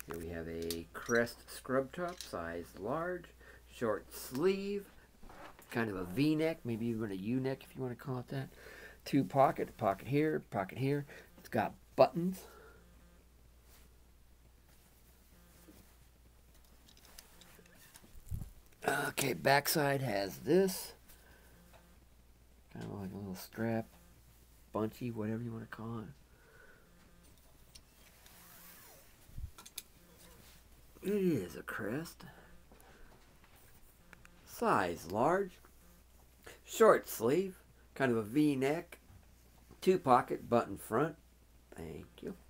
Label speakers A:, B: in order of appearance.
A: Here we have a Crest scrub top, size large, short sleeve, kind of a V-neck, maybe even a U-neck if you want to call it that. Two pocket here, pocket here. It's got buttons. Okay, backside has this. Kind of like a little strap, bunchy, whatever you want to call it. It is a Crest. Size large. Short sleeve. Kind of a V-neck. Two pocket button front. Thank you.